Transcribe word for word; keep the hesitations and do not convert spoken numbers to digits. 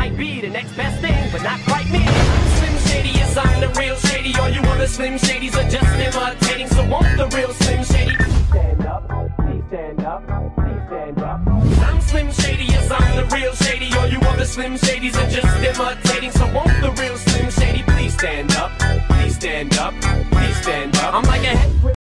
might be the next best thing, but not quite me. Slim Shady, yes, I'm the real Shady. All you other Slim Shadys are just imitating. So won't the real Slim Shady please stand up, please stand up, please stand up. I'm Slim Shady, yes, I'm the real Shady. All you other Slim Shadys are just imitating. So won't the real Slim Shady please stand up, please stand up, please stand up. I'm like a head